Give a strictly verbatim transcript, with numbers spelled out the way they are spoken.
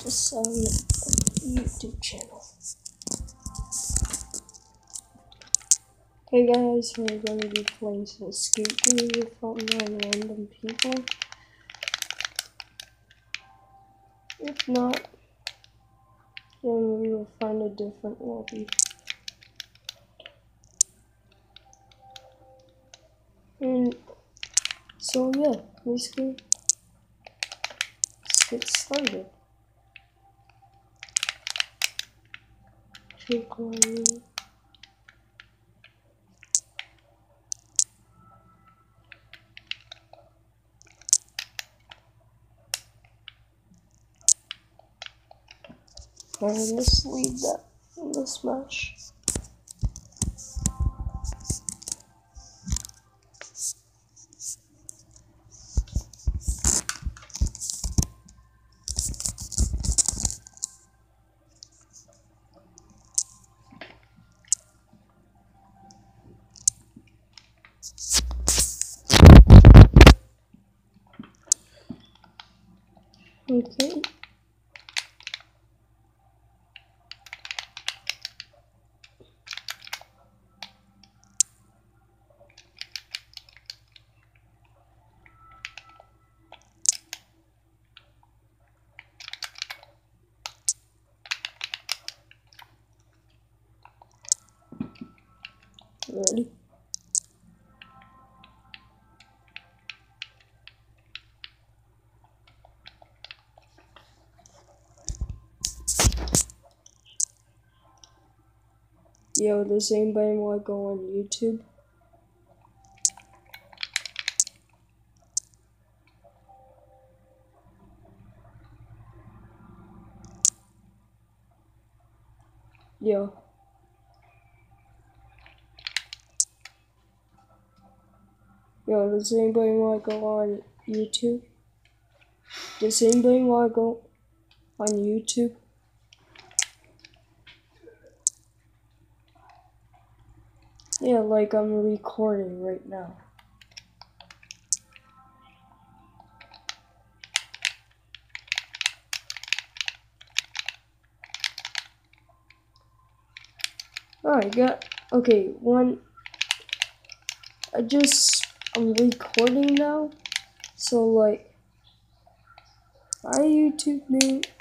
some YouTube channel. Hey guys, we're going to be playing some Scoot with online random people. If not, then we will find a different lobby. And so yeah, basically, let's get started. Click on and let's leave that in this match. Okay. Ready? Yo, does anybody want to go on YouTube? Yo. Yo, does anybody want to go on YouTube? Does anybody want to go on YouTube? Yeah, like I'm recording right now. Alright, got, okay, one, I just, I'm recording now, so like, my YouTube name